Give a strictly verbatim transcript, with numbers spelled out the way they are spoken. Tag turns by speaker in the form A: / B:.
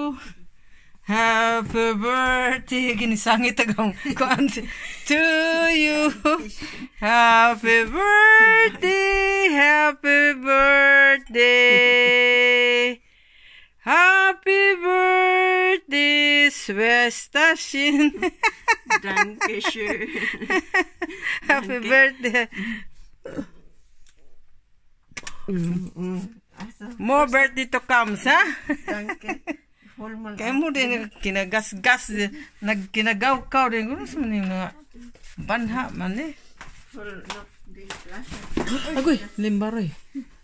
A: Happy birthday. Ginisangit agong kuan to you. Happy birthday. Happy birthday. Happy birthday, Svestashin.
B: Dankeschön.
A: Happy birthday. More birthday to come, ha?
B: Danke.
A: Kaya mo din kinagas-gas, nagkinagaw-kaw din. Kung saan yung mga banha man eh. Agoy, limbaroy.